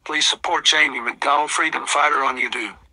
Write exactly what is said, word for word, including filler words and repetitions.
Please support Jamie McDowell, freedom fighter, on YouTube.